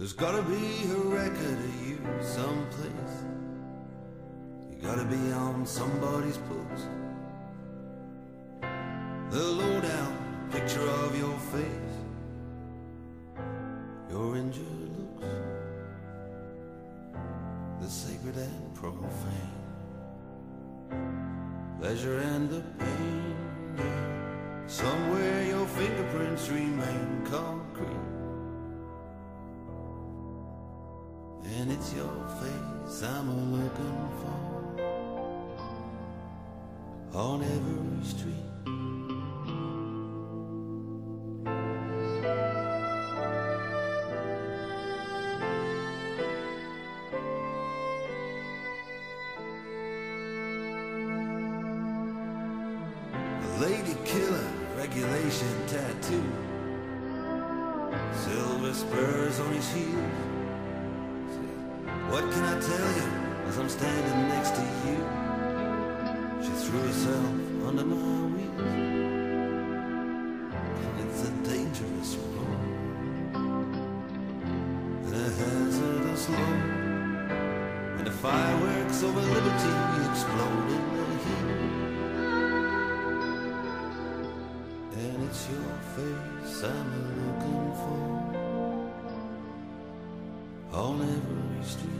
There's gotta be a record of you someplace. You gotta be on somebody's books. The lowdown picture of your face, your injured looks, the sacred and profane, pleasure and the pain. Yeah. Somewhere your fingerprints remain concrete, and it's your face I'm looking for on every street. Lady killer, regulation tattoo, silver spurs on his heels. What can I tell you as I'm standing next to you? She threw herself under my wheels. It's a dangerous road and a hazardous load, and the fireworks over liberty explode in the heat. And it's your face I'm looking for on every street.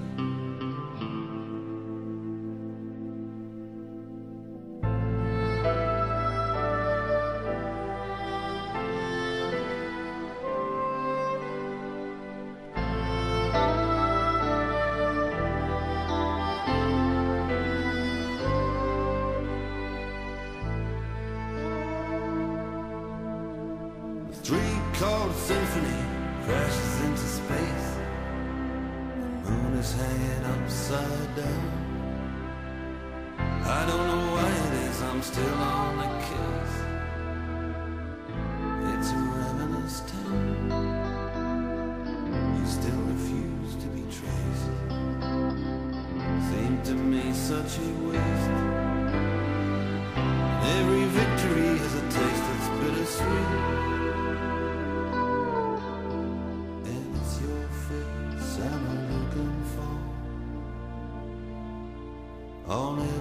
Three-chord symphony crashes into space. The moon is hanging upside down. I don't know why it is I'm still on the case. It's a ravenous town. You still refuse to be traced. Seemed to me such a waste. Every victory has a taste that's bittersweet. I'm looking for on